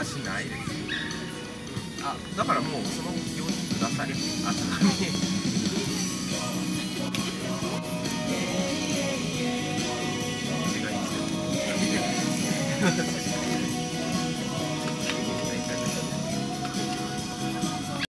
はしないです。あ、だからもうその用紙ください。あ、紙。違いますよ。